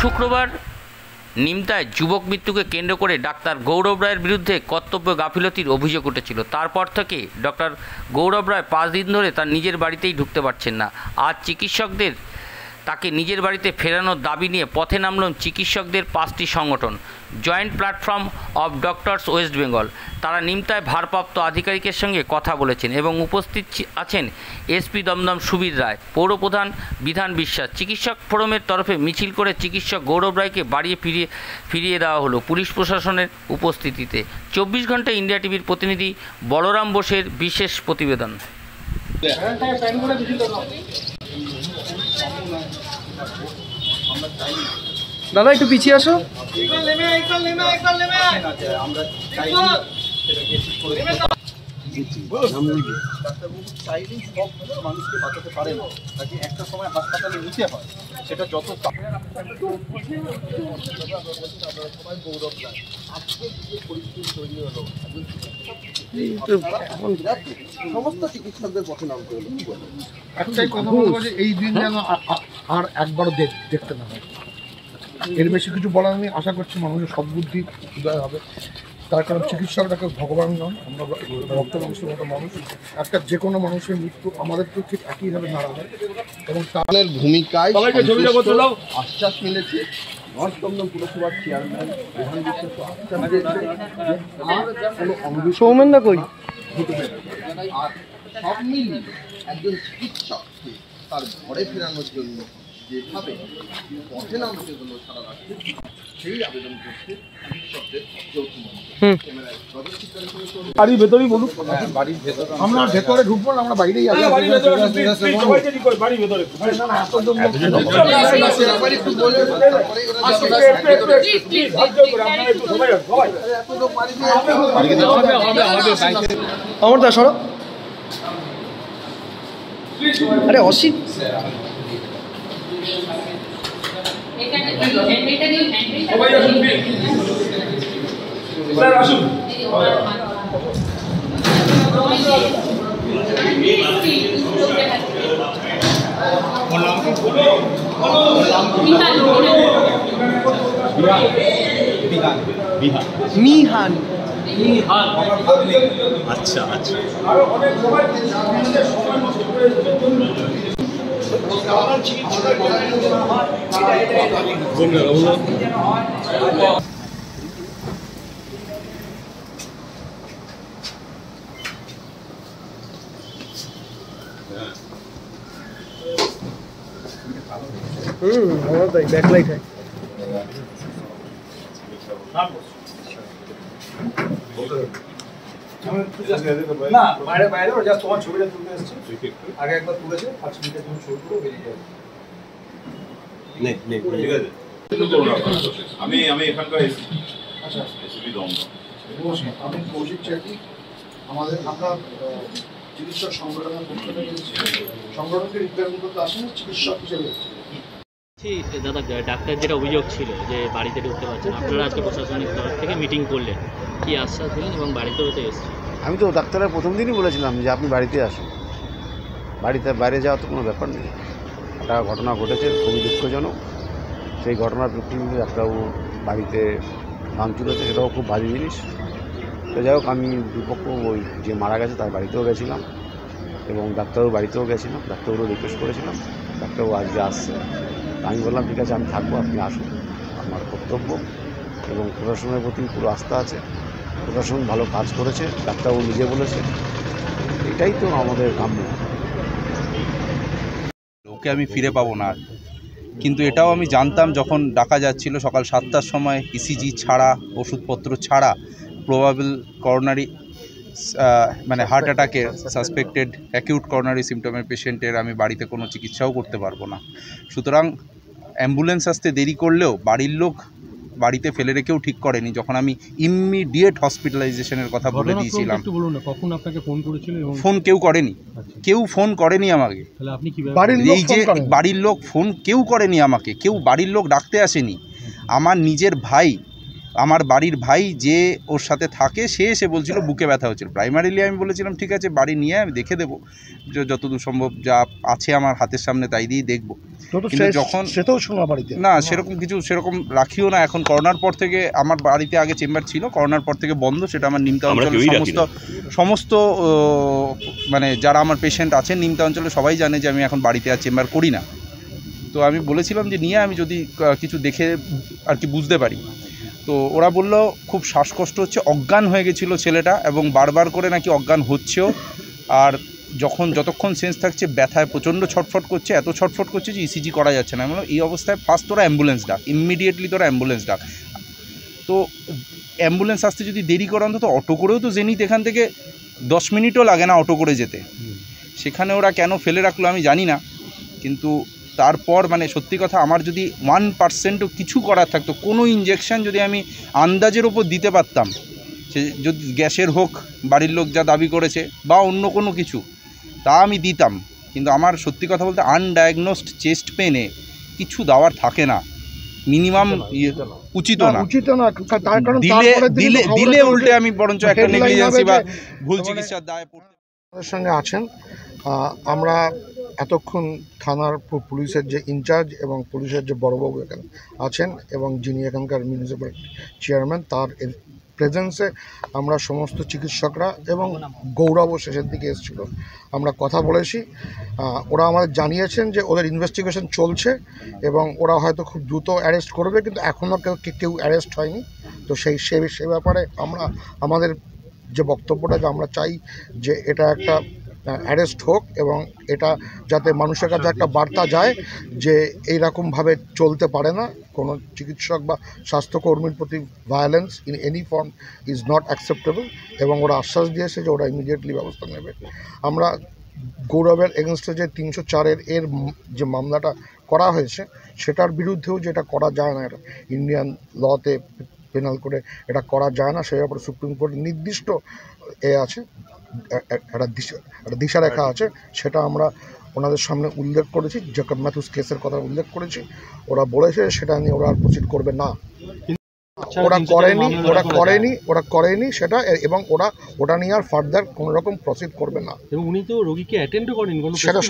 শুক্রবার নিমতায় যুবক মৃত্যুকে কেন্দ্র করে ডাক্তার গৌরব রায়ের বিরুদ্ধে কর্তব্য গাফিলতির অভিযোগ উঠেছিল। তারপর থেকে ডক্টর গৌরব রায় 5 দিন ধরে তার নিজের বাড়িতেই ঢুকতে পারছেন না। আজ চিকিৎসকদের তাকে নিজের বাড়িতে ফেরানোর দাবি নিয়ে পথে নামলেন চিকিৎসকদের 5টি সংগঠন, joint platform of doctors West Bengal. তারা নিমতায় ভারপ্রাপ্ত আধিকারিকের সঙ্গে কথা বলেছেন এবং উপস্থিত আছেন এসপি দমদম সুবীর রায়, পৌরপ্রধান বিধান বিশ্বাস। চিকিৎসক ফোরামের তরফে মিছিল করে চিকিৎসক গৌরব রায়কে বাড়ি ফিরিয়ে দেওয়া হলো পুলিশ প্রশাসনের উপস্থিতিতে। 24 ঘন্টা ইন্ডিয়া টিভির প্রতিনিধি বলরাম বোসের বিশেষ প্রতিবেদন। দাদা একটু পিছিয়ে আসো। চাইলেই সব মানুষকে বাঁচাতে পারে না, তাকে একটা সময় হাসপাতালে নিতে হয়, সেটা যত সবাই গৌরব রায়। আজকে যে পরিস্থিতি তৈরি হলো, সমস্ত চিকিৎসকদের পথে নামতে হলো। কি বলবো, একটাই কথা বলবো যে এই দিন যেন আর একবারও দেখতে না হয়। এর বেশি কিছু বলার নেই। আশা করছি মানুষের সদ্বুদ্ধি উদয় হবে। তার কারণ চিকিৎসকটাকে ভগবান নন, আমরা রক্ত মাংসের মতো মানুষ। একটা যে কোনো মানুষের মৃত্যু আমাদের তো ঠিক একইভাবে নাড়াবে এবং তাদের ভূমিকায় আশ্বাস মিলেছে। নর্থ দমদম পুরসভার চেয়ারম্যান বিধান বিশ্বাস আশ্বাস দিয়েছে কোনো সৌমেন না কই আর সব মিলিয়ে একজন চিকিৎসককে তার ঘরে ফেরানোর জন্য যেভাবে পথে নামতে হলো সারা রাষ্ট্রে, সেই আবেদন করছে চিকিৎসকদের যৌথ মঞ্চ। বাড়ির ভেতরেই বলুন, আমরা ভেতরে ঢুকবো না, আমরা বাইরেই আছি। আমার দা সরো। আরে অসিত মিহান। আচ্ছা আচ্ছা, আমার তাই ব্যাকলাইট হয়। না বাইরে বাইরে যা তোমার ছবিটা তুলতে এসেছে, আগে একবার তুলেছে, 5 মিনিটের জন্য ছবি করে বেরিয়ে যাবে। ঠিক আছে। আমি এখানকার এসপি দমদম। আমি কৌশিক চাকরি, আমরা চিকিৎসক সংগঠনের পক্ষ থেকে সংগঠনকে রিপ্রেজেন্ট করতে আসেন চিকিৎসক হিসেবে। দাদা, ডাক্তার যেটা অভিযোগ ছিল যে বাড়িতে ঢুকতে পারছেন, আপনারা আজকে প্রশাসনিক তরফ থেকে মিটিং করলেন, কি আশ্বাস দিলেন এবং বাড়িতেও তো এসছে? আমি তো ডাক্তারের প্রথম দিনই বলেছিলাম যে আপনি বাড়িতে আসুন, বাইরে যাওয়া তো কোনো ব্যাপার নেই। একটা ঘটনা ঘটেছে খুবই দুঃখজনক, সেই ঘটনার প্রেক্ষিতে ডাক্তারবাবু বাড়িতে ভাঙচুর হয়েছে, সেটাও খুব বাজে জিনিস। তো যাই হোক, আমি দুপক্ষ ওই যে মারা গেছে তার বাড়িতেও গেছিলাম এবং ডাক্তারবাবুর বাড়িতেও গেছিলাম, ডাক্তারবাবু রিকোয়েস্ট করেছিলাম, ডাক্তারবাবু আজকে আসছে। আমি বললাম ঠিক আছে আমি থাকবো, আপনি আসুন, আমার কর্তব্য এবং প্রশাসনের প্রতি পুরো আস্থা আছে। প্রশাসন ভালো কাজ করেছে, ডাক্তারবাবু নিজে বলেছে, এটাই তো আমাদের কাম্য। ওকে আমি ফিরে পাবো না, কিন্তু এটাও আমি জানতাম যখন ডাকা যাচ্ছিল সকাল 7টার সময় ইসিজি ছাড়া, ওষুধপত্র ছাড়া প্রবাবল করোনারি মানে হার্ট অ্যাটাকের সাসপেক্টেড অ্যাকিউট করোনারি সিমটমের পেশেন্টের আমি বাড়িতে কোনো চিকিৎসাও করতে পারবো না। সুতরাং অ্যাম্বুলেন্স আসতে দেরি করলেও বাড়ির লোক বাড়িতে ফেলে রেখেও ঠিক করেনি, যখন আমি ইমিডিয়েট হসপিটালাইজেশনের কথা বলে দিয়েছিলাম। ফোন কেউ করেনি, কেউ ফোন করেনি আমাকে, এই যে বাড়ির লোক ফোন কেউ করেনি আমাকে, কেউ বাড়ির লোক ডাকতে আসেনি। আমার নিজের ভাই আমার বাড়ির ভাই যে ওর সাথে থাকে সে এসে বলছিল বুকে ব্যথা হচ্ছিল। প্রাইমারিলি আমি বলেছিলাম ঠিক আছে বাড়ি নিয়ে আমি দেখে দেবো, যতদূর সম্ভব যা আছে আমার হাতের সামনে তাই দিয়েই দেখবো। কিন্তু যখন না সেরকম রাখিও না, এখন করোনার পর থেকে আমার বাড়িতে আগে চেম্বার ছিল, করোনার পর থেকে বন্ধ, সেটা আমার নিমতা অঞ্চলের সমস্ত মানে যারা আমার পেশেন্ট আছেন নিমতা অঞ্চলে সবাই জানে যে আমি এখন বাড়িতে আর চেম্বার করি না। তো আমি বলেছিলাম যে নিয়ে আমি যদি কিছু দেখে আর কি বুঝতে পারি। তো ওরা বলল খুব শ্বাসকষ্ট হচ্ছে, অজ্ঞান হয়ে গেছিলো ছেলেটা এবং বারবার করে নাকি অজ্ঞান হচ্ছেও, আর যতক্ষণ সেন্স থাকছে ব্যথায় প্রচণ্ড ছটফট করছে, এত ছটফট করছে যে ইসিজি করা যাচ্ছে না। এই অবস্থায় ফার্স্ট তোরা অ্যাম্বুলেন্স ডাক, ইমিডিয়েটলি তোরা অ্যাম্বুলেন্স ডাক। তো অ্যাম্বুলেন্স আসতে যদি দেরি করে অন্তত অটো করেও তো জেনিত এখান থেকে 10 মিনিটও লাগে না অটো করে যেতে, সেখানে ওরা কেন ফেলে রাখলো আমি জানি না। কিন্তু তারপর মানে সত্যি কথা আমার যদি 1%ও কিছু করার থাকতো, কোনো ইঞ্জেকশন যদি আমি আন্দাজের ওপর দিতে পারতাম, সে যদি গ্যাসের হোক বাড়ির লোক যা দাবি করেছে বা অন্য কোনো কিছু, তা আমি দিতাম। কিন্তু আমার সত্যি কথা বলতে আনডায়াগনোসড চেস্ট পেনে কিছু দেওয়ার থাকে না, মিনিমাম উচিত না, দিলে উল্টে আমি বরঞ্চ একটা নেগলিজেন্সি বা ভুল চিকিৎসার দায় পড়তে। আমাদের সঙ্গে আছেন আমরা এতক্ষণ থানার পুলিশের যে ইনচার্জ এবং পুলিশের যে বড়বাবু এখানে আছেন এবং যিনি এখানকার মিউনিসিপ্যাল চেয়ারম্যান, তার প্রেজেন্সে আমরা সমস্ত চিকিৎসকরা এবং গৌরবও শেষের দিকে এসেছিল, আমরা কথা বলেছি। ওরা আমাদের জানিয়েছেন যে ওদের ইনভেস্টিগেশন চলছে এবং ওরা হয়তো খুব দ্রুত অ্যারেস্ট করবে, কিন্তু এখনও কেউ অ্যারেস্ট হয়নি। তো সে ব্যাপারে আমরা আমাদের যে বক্তব্যটা যে আমরা চাই যে এটা একটা অ্যারেস্ট হোক এবং এটা যাতে মানুষের কাছে একটা বার্তা যায় যে এইরকমভাবে চলতে পারে না, কোনো চিকিৎসক বা স্বাস্থ্যকর্মীর প্রতি violence in any form is not acceptable, এবং ওরা আশ্বাস দিয়েছে যে ওরা ইমিডিয়েটলি ব্যবস্থা নেবে। আমরা গৌরবের এগেনস্টে যে 304 এর যে মামলাটা করা হয়েছে সেটার বিরুদ্ধেও যেটা করা যায় না, এটা ইন্ডিয়ান লতে পেনাল করে এটা করা যায় না, সেই ব্যাপারে সুপ্রিম কোর্ট নির্দিষ্ট আছে, একটা দিশারেখা আছে, সেটা আমরা ওনাদের সামনে উল্লেখ করেছি। জ্যাকব ম্যাথুস কেসের কথা উল্লেখ করেছি, ওরা বলেছে সেটা নিয়ে ওরা আর প্রসিড করবে না, ওরা করেনি সেটা, এবং ওটা নিয়ে আর ফার্দার কোনো রকম প্রসিড করবে না। এবং উনি তো রোগীকে অ্যাটেন্ডও করেন, সেটা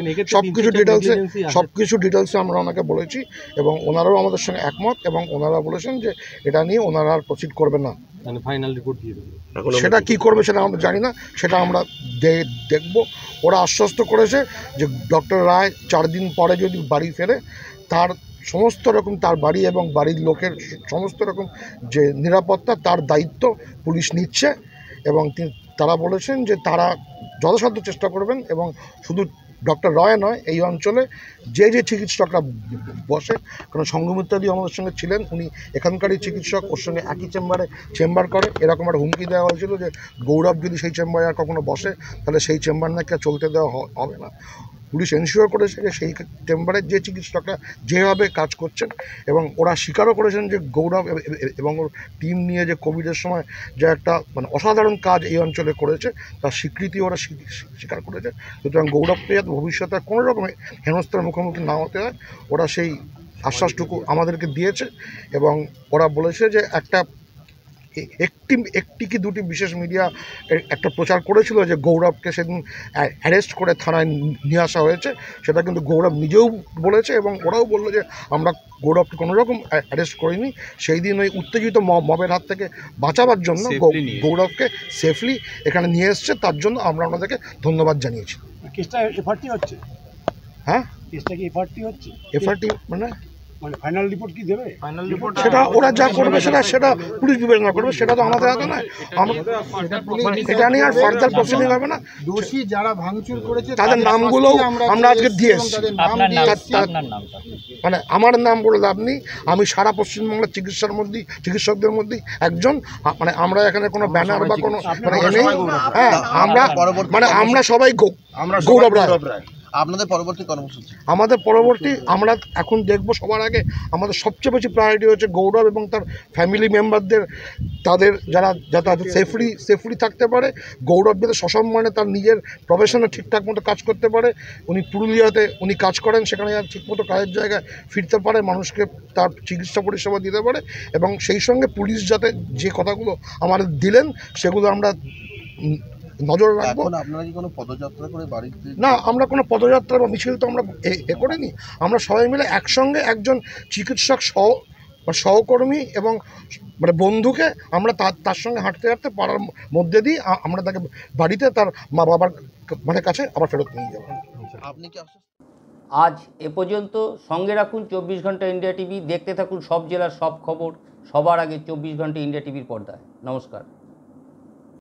সবকিছু ডিটেলসে আমরা ওনাকে বলেছি এবং ওনারাও আমাদের সঙ্গে একমত, এবং ওনারা বলেছেন যে এটা নিয়ে ওনারা আর প্রসিড করবে না। মানে ফাইনাল রিপোর্ট দিয়ে দেবে, সেটা কী করবে সেটা আমরা জানি না, সেটা আমরা দেখব। ওরা আশ্বস্ত করেছে যে ডক্টর রায় 4 দিন পরে যদি বাড়ি ফেরে তার সমস্ত রকম, তার বাড়ি এবং বাড়ির লোকের সমস্ত রকম যে নিরাপত্তা তার দায়িত্ব পুলিশ নিচ্ছে, এবং তারা বলেছেন যে তারা যথাসাধ্য চেষ্টা করবেন, এবং শুধু ডক্টর রয় নয়, এই অঞ্চলে যে চিকিৎসকরা বসে, কারণ সঙ্গমিত্রাদি আমাদের সঙ্গে ছিলেন, উনি এখানকারই চিকিৎসক, ওর সঙ্গে একই চেম্বার করে, এরকম একটা হুমকি দেওয়া হয়েছিল যে গৌরব যদি সেই চেম্বারে আর কখনো বসে তাহলে সেই চেম্বার নাকি আর চলতে দেওয়া হবে না। পুলিশ এনশিওর করেছে যে সেই চেম্বারের যে চিকিৎসকরা যেভাবে কাজ করছেন, এবং ওরা স্বীকারও করেছেন যে গৌরব এবং ওর টিম নিয়ে যে কোভিডের সময় যে একটা মানে অসাধারণ কাজ এই অঞ্চলে করেছে তার স্বীকৃতি ওরা স্বীকার করেছে। সুতরাং গৌরবকে যাতে ভবিষ্যতে কোনো রকম হেনস্থার মুখোমুখি না হতে হয়, ওরা সেই আশ্বাসটুকু আমাদেরকে দিয়েছে, এবং ওরা বলেছে যে একটি কি দুটি বিশেষ মিডিয়া একটা প্রচার করেছিল যে গৌরবকে সেদিন অ্যারেস্ট করে থানায় নিয়ে আসা হয়েছে, সেটা কিন্তু গৌরব নিজেও বলেছে, এবং ওরাও বললো যে আমরা গৌরবকে কোনো রকম অ্যারেস্ট করিনি, সেই দিন ওই উত্তেজিত মবের হাত থেকে বাঁচাবার জন্য গৌরবকে সেফলি এখানে নিয়ে এসছে, তার জন্য আমরা ওনাদেরকে ধন্যবাদ জানিয়েছি। কেসটা এফআরটি হচ্ছে? হ্যাঁ, কেসটা কি এফআরটি হচ্ছে? এফআরটি মানে ফাইনাল রিপোর্ট কি দেবে? সেটা ওরা যা করবে সেটা পুলিশ বিবেচনা করবে, সেটা তো আমাদের হাতে নয়। এটা নিয়ে আর ফার্দার প্রসিডিং হবে না। দোষী যারা ভাঙচুর করেছে তাদের নামগুলো আমরা আজকে দিয়ে এসেছি। মানে আমার নাম বলে লাভ নেই, আমি সারা পশ্চিমবাংলার চিকিৎসকদের মধ্যেই একজন। মানে আমরা এখানে কোনো ব্যানার বা কোনো মানে নেই। হ্যাঁ, আমরা সবাই গৌরব রায়। আপনাদের পরবর্তী কর্মসূচি? আমাদের পরবর্তী আমরা এখন দেখব, সবার আগে আমাদের সবচেয়ে বেশি প্রায়োরিটি হচ্ছে গৌরব এবং তার ফ্যামিলি মেম্বারদের, তাদের যাতে সেফলি থাকতে পারে। গৌরব যাতে সসম্মানে তার নিজের প্রফেশনে ঠিকঠাক মতো কাজ করতে পারে। উনি পুরুলিয়াতে কাজ করেন, সেখানে যাতে ঠিকমতো কাজের জায়গায় ফিরতে পারে, মানুষকে তার চিকিৎসা পরিষেবা দিতে পারে, এবং সেই সঙ্গে পুলিশ যাতে যে কথাগুলো আমাদের দিলেন সেগুলো আমরা নজর রাখবো। আপনারা কি কোনো পদযাত্রা করে বাড়িতে? না, আমরা কোনো পদযাত্রা বা মিছিল তো আমরা করিনি। আমরা সবাই মিলে একসঙ্গে একজন চিকিৎসক সহকর্মী এবং বন্ধুকে আমরা তার সঙ্গে হাঁটতে হাঁটতে পাড়ার মধ্যে দিয়ে আমরা তাকে বাড়িতে তার মা বাবার কাছে আবার ফেরত নিয়ে যাবো। আপনি কি আজ এ পর্যন্ত। সঙ্গে রাখুন 24 ঘন্টা ইন্ডিয়া টিভি। দেখতে থাকুন সব জেলার সব খবর সবার আগে 24 ঘন্টা ইন্ডিয়া টিভির পর্দায়। নমস্কার।